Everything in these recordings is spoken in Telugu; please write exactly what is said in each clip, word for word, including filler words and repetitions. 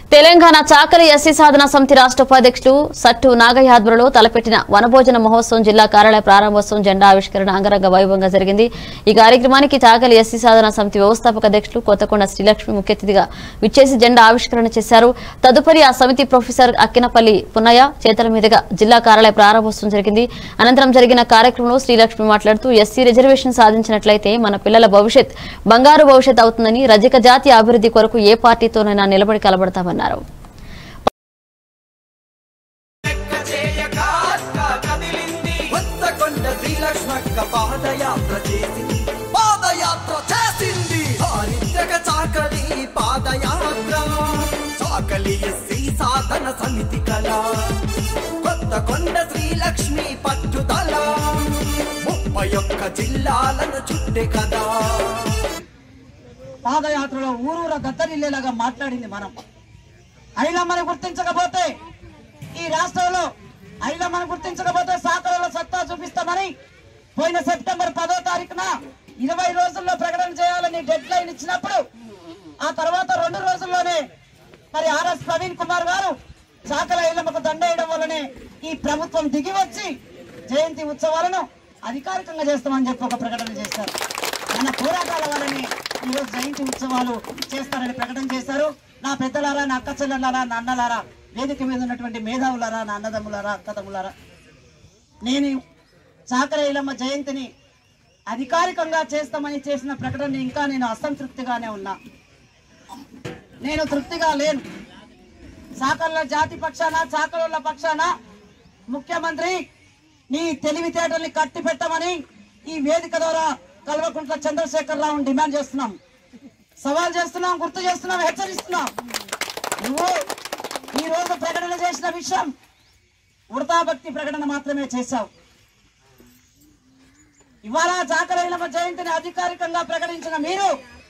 తెలంగాణ చాకలి ఎస్సీ సాధన సమితి రాష్ట్ర ఉపాధ్యక్షులు సట్టు నాగయ్య ఆధ్వర్యంలో తలపెట్టిన వనభోజన మహోత్సవం జిల్లా కార్యాలయ ప్రారంభోత్సవం జెండా ఆవిష్కరణ అంగరంగ వైభవంగా జరిగింది। ఈ కార్యక్రమానికి చాకలి ఎస్సీ సాధన సమితి వ్యవస్థాపక అధ్యక్షులు కొత్తకొండ శ్రీలక్ష్మి ముఖ్య అతిథిగా విచ్చేసి జెండా ఆవిష్కరణ చేశారు। తదుపరి ఆ సమితి ప్రొఫెసర్ అక్కినపల్లి పున్నయ్య చేతుల మీదుగా జిల్లా కార్యాలయ ప్రారంభోత్సవం జరిగింది। అనంతరం జరిగిన కార్యక్రమంలో శ్రీలక్ష్మి మాట్లాడుతూ ఎస్సీ రిజర్వేషన్ సాధించినట్లయితే మన పిల్లల భవిష్యత్ బంగారు భవిష్యత్ అవుతుందని, రజక జాతి అభివృద్ధి కొరకు ఏ పార్టీతోనైనా నిలబడి కలబడతామన్నారు। చాకలి ఎస్సీ సాధన సమితి కళ కొత్తకొండ శ్రీలక్ష్మి పట్టుదల ముప్పై ఒక్క జిల్లాలను చుట్టే కదా। పాదయాత్రలో ఊరూర దత్తరిల్లేలాగా మాట్లాడింది మనం। ఐలమ్మను గుర్తించకపోతే ఈ రాష్ట్రంలో ఐలమ్మను గుర్తించకపోతే సాకలలో సత్తా చూపిస్తామని పోయిన సెప్టెంబర్ పదో తారీఖున ఇరవై రోజుల్లో ప్రకటన చేయాలని డెడ్ లైన్ ఇచ్చినప్పుడు ఆ తర్వాత రెండు రోజుల్లోనే మరి ఆర్ఎస్ ప్రవీణ్ కుమార్ గారు చాకల ఐలమ్మకు దండేయడం వల్లనే ఈ ప్రభుత్వం దిగి వచ్చి జయంతి ఉత్సవాలను అధికారికంగా చేస్తామని చెప్పి ఒక ప్రకటన చేశారు। మన పోరాటాల వల్లనే ఈరోజు జయంతి ఉత్సవాలు చేస్తారని ప్రకటన చేశారు। నా పెద్దలారా, నా అక్క చెల్లెలారా, నా అన్నలారా, వేదిక మీద ఉన్నటువంటి మేధావులారా, నా అన్నదమ్ములారా, అక్కతమ్ములారా, నేను చాకల ఐలమ్మ జయంతిని అధికారికంగా చేస్తామని చేసిన ప్రకటన ఇంకా నేను అసంతృప్తిగానే ఉన్నా, నేను తృప్తిగా లేను। చాకళ్ళ జాతి పక్షాన, చాకళ్ళ పక్షాన ముఖ్యమంత్రి నీ తెలివితేటల్ని కట్టి పెట్టమని ఈ వేదిక ద్వారా కల్వకుంట్ల చంద్రశేఖర్ రావుని డిమాండ్ చేస్తున్నాం, సవాల్ చేస్తున్నాం, గుర్తు చేస్తున్నాం, హెచ్చరిస్తున్నాం। నువ్వు ఈ రోజు ప్రకటన చేసిన విషయం ఉడతా భక్తి ప్రకటన మాత్రమే చేశావు। ఇవాళ చాకల ఐలమ్మ జయంతిని అధికారికంగా ప్రకటించిన మీరు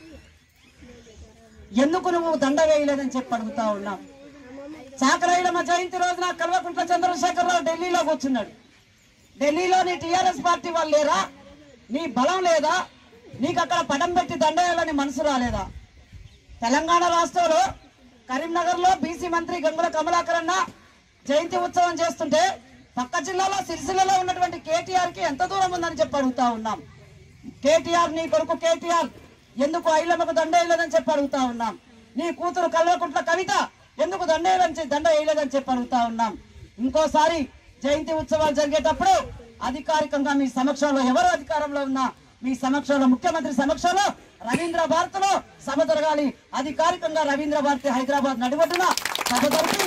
ఎందుకు నువ్వు దండ వేయలేదని చెప్పి అడుగుతా ఉన్నాం। చాకల ఐలమ్మ జయంతి రోజున కల్వకుంట్ల చంద్రశేఖర్ రావు ఢిల్లీలో కూర్చున్నాడు। ఢిల్లీలో నీ టీఆర్ఎస్ పార్టీ వాళ్ళు లేరా? నీ బలం లేదా? నీకు అక్కడ పటం పెట్టి దండ వేయాలని మనసు రాలేదా? తెలంగాణ రాష్ట్రంలో కరీంనగర్ లో బీసీ మంత్రి గంగుల కమలాకర్ అన్న జయంతి ఉత్సవం చేస్తుంటే పక్క జిల్లాలో సిరిసిల్లలో ఉన్నటువంటి కేటీఆర్ కి ఎంత దూరం ఉందని చెప్పి అడుగుతా ఉన్నాం। కేటీఆర్ నీ కొడుకు కేటీఆర్ ఎందుకు ఐలమ్మకు దండ వేయలేదని చెప్పి అడుగుతా ఉన్నాం। నీ కూతురు కల్వకుంట్ల కవిత ఎందుకు దండ వేయలేదని దండ వేయలేదని చెప్పి అడుగుతా ఉన్నాం। ఇంకోసారి జయంతి ఉత్సవాలు జరిగేటప్పుడు అధికారికంగా మీ సమక్షంలో ఎవరు అధికారంలో ఉన్నా మీ సమక్షంలో ముఖ్యమంత్రి సమక్షంలో రవీంద్ర భారత్ లో సభ జరగాలి। అధికారికంగా రవీంద్ర భారతి హైదరాబాద్ నడిబొడ్డున సభ జరిపి